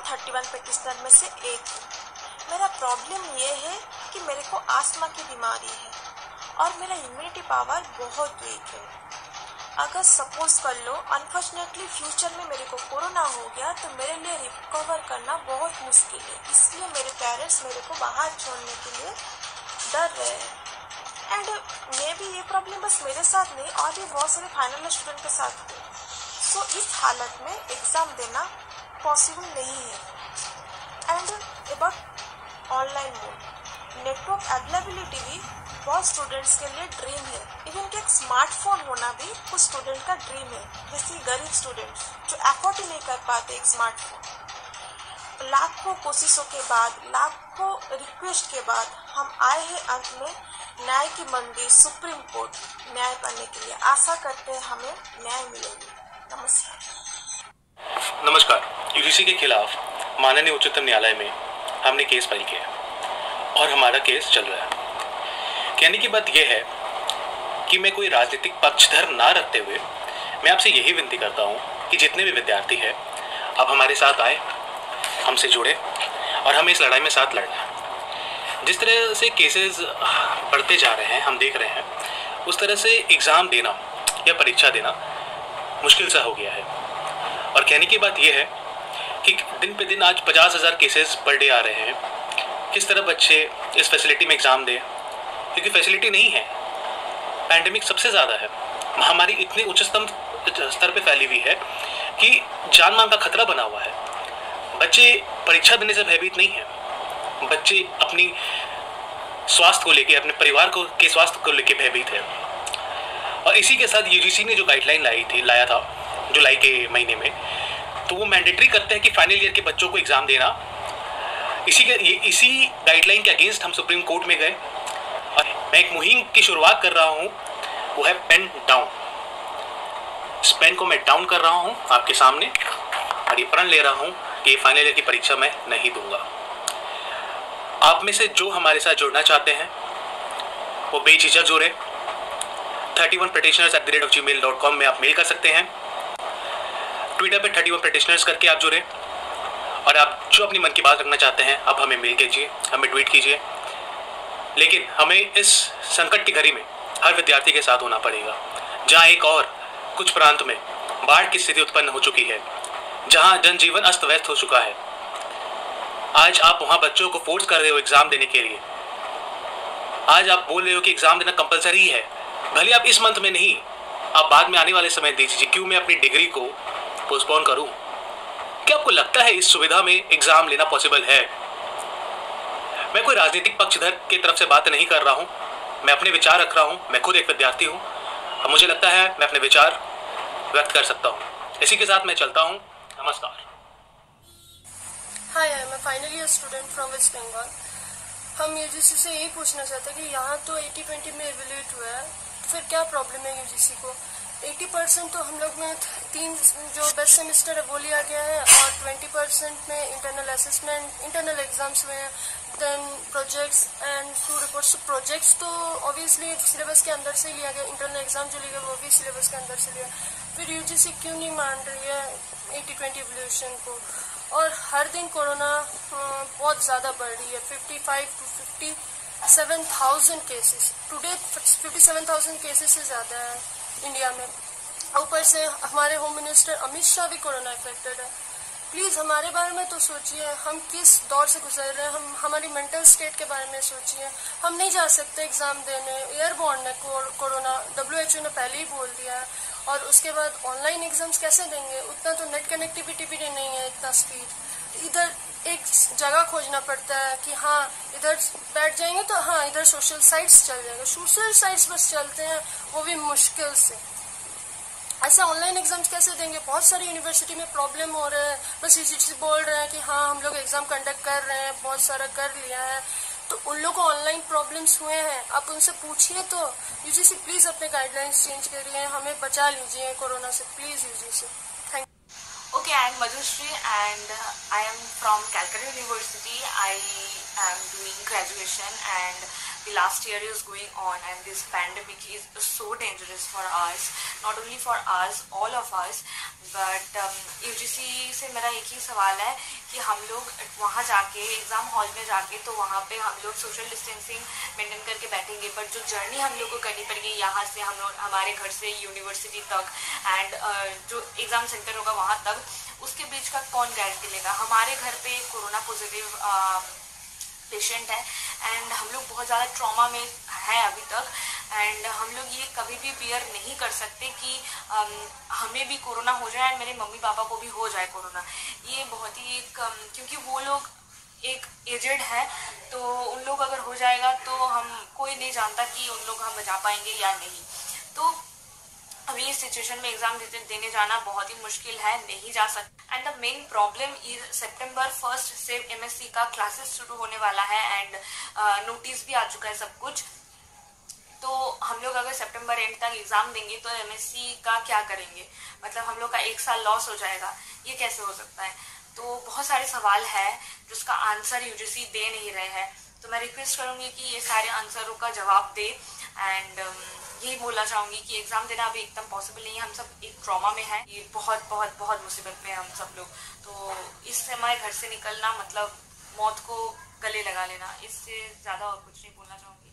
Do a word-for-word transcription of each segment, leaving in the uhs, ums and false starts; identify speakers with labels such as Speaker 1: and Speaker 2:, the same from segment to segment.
Speaker 1: Thirty one petitioner में से एक हूँ। मेरा प्रॉब्लम ये है कि मेरे को आस्थमा की बीमारी है और मेरा इम्यूनिटी पावर बहुत वीक है। अगर सपोज कर लो अनफॉर्चुनेटली फ्यूचर में मेरे को कोरोना हो गया तो मेरे लिए रिकवर करना बहुत मुश्किल है। इसलिए मेरे पेरेंट्स मेरे को बाहर छोड़ने के लिए डर रहे हैं। एंड मे भी ये प्रॉब्लम बस मेरे साथ नहीं और भी बहुत सारे फाइनल स्टूडेंट के साथ है। सो so, इस हालत में एग्ज़ाम देना पॉसिबल नहीं है। And about online mode network availability भी बहुत स्टूडेंट्स के लिए ड्रीम है। इवन कि एक स्मार्टफोन होना भी कुछ स्टूडेंट का ड्रीम है, जैसे गरीब स्टूडेंट जो अफोर्ड ही नहीं कर पाते एक स्मार्टफोन। लाखों कोशिशों के बाद, लाखों रिक्वेस्ट के बाद हम आए हैं अंत में न्याय की मंदिर सुप्रीम कोर्ट न्याय करने के लिए। आशा करते हैं हमें न्याय मिलेगी। नमस्कार।
Speaker 2: नमस्कार। यूजीसी के खिलाफ माननीय उच्चतम न्यायालय में हमने केस फाइल किया और हमारा केस चल रहा है। कहने की बात यह है कि मैं कोई राजनीतिक पक्षधर ना रखते हुए मैं आपसे यही विनती करता हूं कि जितने भी विद्यार्थी हैं आप हमारे साथ आए, हमसे जुड़े और हमें इस लड़ाई में साथ लड़ना। जिस तरह से केसेस बढ़ते जा रहे हैं हम देख रहे हैं, उस तरह से एग्ज़ाम देना या परीक्षा देना मुश्किल सा हो गया है। और कहने की बात यह है कि दिन पे दिन आज पचास हज़ार केसेस पर डे आ रहे हैं। किस तरह बच्चे इस फैसिलिटी में एग्ज़ाम दें, क्योंकि फैसिलिटी नहीं है। पैंडेमिक सबसे ज़्यादा है, महामारी इतने उच्चतम स्तर पे फैली हुई है कि जान मान का खतरा बना हुआ है। बच्चे परीक्षा देने से भयभीत नहीं हैं, बच्चे अपनी स्वास्थ्य को लेके, अपने परिवार को के स्वास्थ्य को लेके भयभीत है। और इसी के साथ यूजीसी ने जो गाइडलाइन लाई थी लाया था जुलाई के महीने में, तो वो मैंडेटरी करते हैं कि फाइनल ईयर के बच्चों को एग्ज़ाम देना। इसी के इसी गाइडलाइन के अगेंस्ट हम सुप्रीम कोर्ट में गए और मैं एक मुहिम की शुरुआत कर रहा हूँ, वो है पेन डाउन। इस पेन को मैं डाउन कर रहा हूँ आपके सामने और ये प्रण ले रहा हूँ कि ये फाइनल ईयर की परीक्षा मैं नहीं दूंगा। आप में से जो हमारे साथ जुड़ना चाहते हैं वो बेझिझक जुड़े। Thirty one petitioners at the rate of gmail dot com में आप मेल कर सकते हैं। ट्विटर पे थर्टी वन petitioners करके आप जुड़े और आप जो अपनी मन की बात रखना चाहते हैं आप हमें मेल कीजिए, हमें ट्वीट कीजिए। लेकिन हमें इस संकट की घड़ी में हर विद्यार्थी के साथ होना पड़ेगा। जहां एक और कुछ प्रांत में बाढ़ की स्थिति उत्पन्न हो चुकी है, जहां जनजीवन अस्त व्यस्त हो चुका है, आज आप वहां बच्चों को फोर्स कर रहे हो एग्जाम देने के लिए। आज आप बोल रहे हो कि एग्जाम देना कंपलसरी है, भले आप इस मंथ में नहीं, आप बाद में आने वाले समय दे दीजिए। क्यों मैं अपनी डिग्री को पोस्टपोन करूं? क्या आपको लगता है इस सुविधा में एग्जाम लेना पॉसिबल है? मैं कोई राजनीतिक पक्षधर की तरफ से बात नहीं कर रहा हूं, मैं अपने विचार रख रहा हूं। मैं खुद एक विद्यार्थी हूं और मुझे लगता है मैं अपने विचार व्यक्त कर सकता हूं। इसी के साथ मैं चलता हूं। नमस्कार।
Speaker 3: Hi, I am a final year student from West Bengal. हम यूजीसी से यही पूछना चाहते हैं कि यहाँ तो एटी ट्वेंटी में एवेल्यूएट हुआ है, फिर क्या प्रॉब्लम है यूजीसी को? एटी परसेंट तो हम लोग में तीन जो बेस्ट सेमेस्टर है वो लिया गया है और ट्वेंटी परसेंट में इंटरनल असेसमेंट, इंटरनल एग्जाम्स हुए हैं, then projects and two reports. Projects तो ऑब्वियसली सिलेबस के अंदर से ही लिया गया, इंटरनल एग्जाम जो लिया गया वो भी सिलेबस के अंदर से लिया। फिर यूजीसी क्यों नहीं मान रही है एटी ट्वेंटी एवोल्यूशन को? और हर दिन कोरोना बहुत ज़्यादा बढ़ रही है, fifty five to fifty seven thousand cases today, fifty seven thousand cases से ज़्यादा है इंडिया में। ऊपर से हमारे होम मिनिस्टर अमित शाह भी कोरोना इफेक्टेड है। प्लीज़ हमारे बारे में तो सोचिए, हम किस दौर से गुजर रहे हैं, हम हमारी मेंटल स्टेट के बारे में सोचिए। हम नहीं जा सकते एग्ज़ाम देने, एयरबॉर्न है कोरोना, डब्ल्यू एच ओ ने पहले ही बोल दिया है। और उसके बाद ऑनलाइन एग्जाम्स कैसे देंगे? उतना तो नेट कनेक्टिविटी भी नहीं है, इतना स्पीड। इधर एक जगह खोजना पड़ता है कि हाँ इधर बैठ जाएंगे तो हाँ इधर सोशल साइट्स चल जाएगा, सोशल साइट्स बस चलते हैं वो भी मुश्किल से। ऐसे ऑनलाइन एग्जाम्स कैसे देंगे? बहुत सारी यूनिवर्सिटी में प्रॉब्लम हो रहा है, बस यूजीसी बोल रहे हैं कि हाँ हम लोग एग्जाम कंडक्ट कर रहे हैं, बहुत सारा कर लिया है। तो उन लोगों को ऑनलाइन प्रॉब्लम्स हुए हैं, आप उनसे पूछिए तो। यूजीसी प्लीज़ अपने गाइडलाइंस चेंज करिए, हमें बचा लीजिए कोरोना से, please UGC. Thank you.
Speaker 4: Okay, I am Madhushri and uh, I am from Calcutta University. I am doing graduation and the last year is going on and this pandemic is so dangerous for us, not only for us, all of us, but um, U G C से मेरा एक ही सवाल है कि हम लोग वहाँ जाके एग्ज़ाम हॉल में जाके तो वहाँ पे हम लोग सोशल डिस्टेंसिंग मेंटेन करके बैठेंगे, बट जो जर्नी हम लोग को करनी पड़ेगी यहाँ से हम लोग हमारे घर से यूनिवर्सिटी तक एंड uh, जो एग्ज़ाम सेंटर होगा वहाँ तक, उसके बीच का कौन गारंटी लेगा। हमारे घर पे कोरोना पॉजिटिव पेशेंट है एंड हम लोग बहुत ज़्यादा ट्रॉमा में है अभी तक, एंड हम लोग ये कभी भी बियर नहीं कर सकते कि um, हमें भी कोरोना हो जाए एंड मेरे मम्मी पापा को भी हो जाए कोरोना। ये बहुत ही एक um, क्योंकि वो लोग एक एजेड है तो उन लोग अगर हो जाएगा तो हम कोई नहीं जानता कि उन लोग हम जा पाएंगे या नहीं। तो अभी इस सिचुएशन में एग्जाम देने जाना बहुत ही मुश्किल है, नहीं जा सकते। And the main problem is सितंबर फर्स्ट से एमएससी का क्लासेस शुरू होने वाला है एंड नोटिस भी आ चुका है सब कुछ। तो हम लोग अगर सितंबर एंड तक एग्जाम देंगे तो एमएससी का क्या करेंगे, मतलब हम लोग का एक साल लॉस हो जाएगा, ये कैसे हो सकता है। तो बहुत सारे सवाल है जिसका आंसर यूजीसी दे नहीं रहे हैं, तो मैं रिक्वेस्ट करूंगी कि ये सारे आंसरों का जवाब दे एंड um, यही बोलना चाहूँगी कि एग्ज़ाम देना अभी एकदम पॉसिबल नहीं है। हम सब एक ट्रॉमा में है, ये बहुत बहुत बहुत मुसीबत में है हम सब लोग। तो इस समय घर से निकलना मतलब मौत को गले लगा लेना, इससे ज़्यादा और कुछ नहीं बोलना चाहूँगी।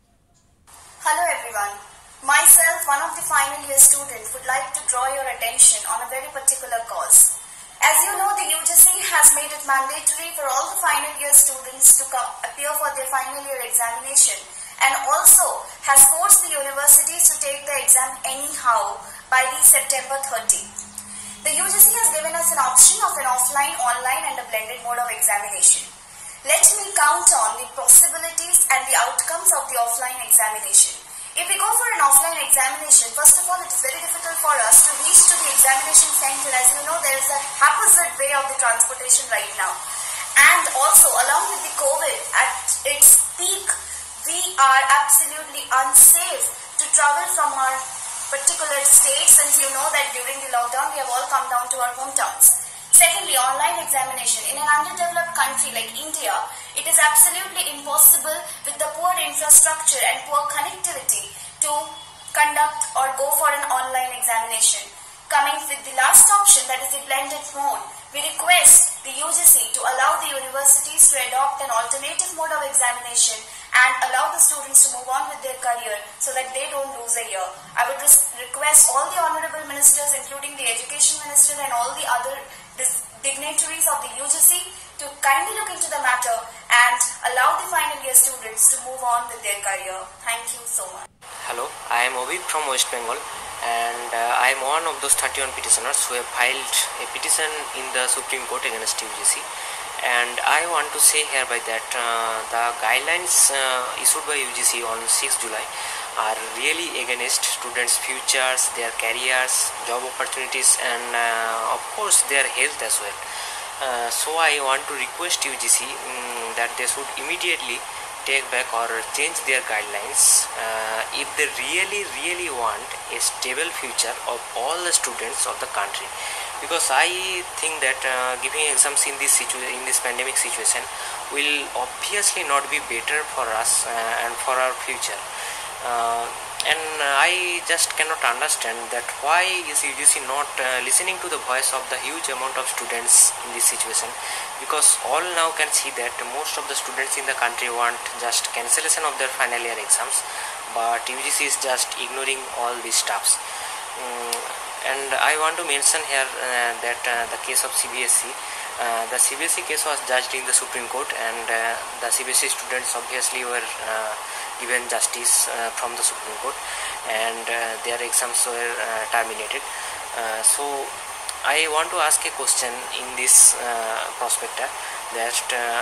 Speaker 5: Hello everyone. Myself, one of the final year students, would like to draw your attention on a very particular cause. As you know, the U G C has made it mandatory for all the final year students to come appear for their final year examination, and also has forced the universities to take the exam anyhow by the September thirtieth. The U G C has given us an option of an offline, online and a blended mode of examination. Let me count on the possibilities and the outcomes of the offline examination. If we go for an offline examination, first of all, it is very difficult for us to reach to the examination center. As you know, there is a haphazard way of the transportation right now. And also, along with the COVID at its peak, we are absolutely unsafe to travel from our particular state, since you know that during the lockdown, we have all come down to our hometowns. Secondly, online examination. In an underdeveloped country like India, it is absolutely impossible with the poor infrastructure and poor connectivity to conduct or go for an online examination. Coming with the last option, that is the blended mode, we request the U G C to allow the universities to adopt an alternative mode of examination and allow the students to move on with their career so that they don't lose a year. I would request all the honorable ministers, including the education minister and all the other dignitaries of the U G C, to kindly look into the matter and allow the final year students to move on with their career. Thank you so much.
Speaker 6: Hello, I am Obib from West Bengal, and uh, I am one of those thirty-one petitioners who have filed a petition in the Supreme Court against U G C. And I want to say hereby that uh, the guidelines uh, issued by U G C on sixth July are really against students' futures, their careers, job opportunities, and uh, of course their health as well. Uh, so I want to request U G C um, that they should immediately take back or change their guidelines uh, if they really really want a stable future of all the students of the country. Because I think that uh, giving exams in this situa- in this pandemic situation will obviously not be better for us uh, and for our future. Uh, and I just cannot understand that why is U G C not uh, listening to the voice of the huge amount of students in this situation, because all now can see that most of the students in the country want just cancellation of their final year exams, but U G C is just ignoring all these stuffs. Um, and I want to mention here uh, that uh, the case of C B S E, uh, the C B S E case was judged in the Supreme Court, and uh, the C B S E students obviously were uh, given justice uh, from the Supreme Court, and uh, their exams were uh, terminated. Uh, so I want to ask a question in this uh, prospectus, that uh,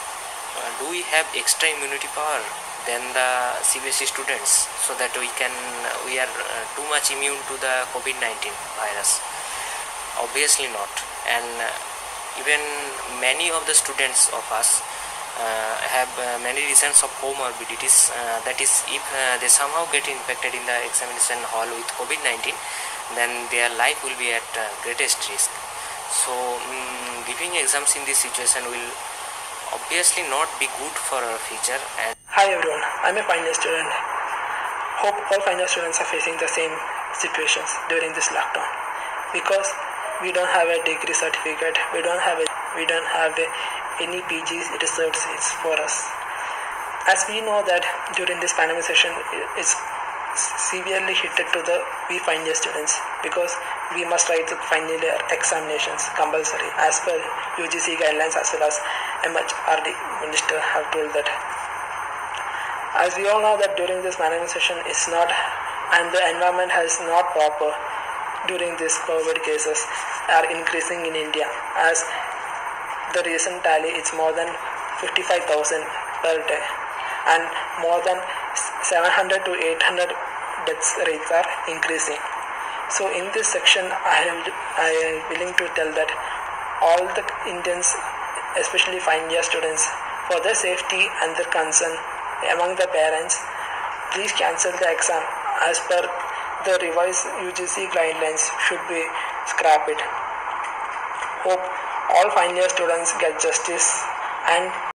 Speaker 6: do we have extra immunity power than the C B S E students, so that we can we are uh, too much immune to the COVID nineteen virus? Obviously not. And uh, even many of the students of us Uh, have uh, many reasons of comorbidities, uh, that is, if uh, they somehow get infected in the examination hall with COVID nineteen, then their life will be at uh, greatest risk. So um, giving exams in this situation will obviously not be good for our future. And
Speaker 7: Hi everyone, I'm a final year student. Hope all final year students are facing the same situations during this lockdown because we don't have a degree certificate, we don't have a, we don't have a, any P G research seats for us. As we know that during this pandemic session, it's severely hit to the we final year students because we must write the final year examinations compulsory as per U G C guidelines as well as M H R D minister have told that. As we all know that during this pandemic session it's not and the environment has not proper during this COVID cases are increasing in India as the recent tally is more than fifty-five thousand per day and more than seven hundred to eight hundred deaths rates are increasing. So in this section I am, I am willing to tell that all the Indians, especially final year students, for their safety and their concern among the parents, please cancel the exam as per the revised U G C guidelines should be scrapped. Hope all final year students get justice and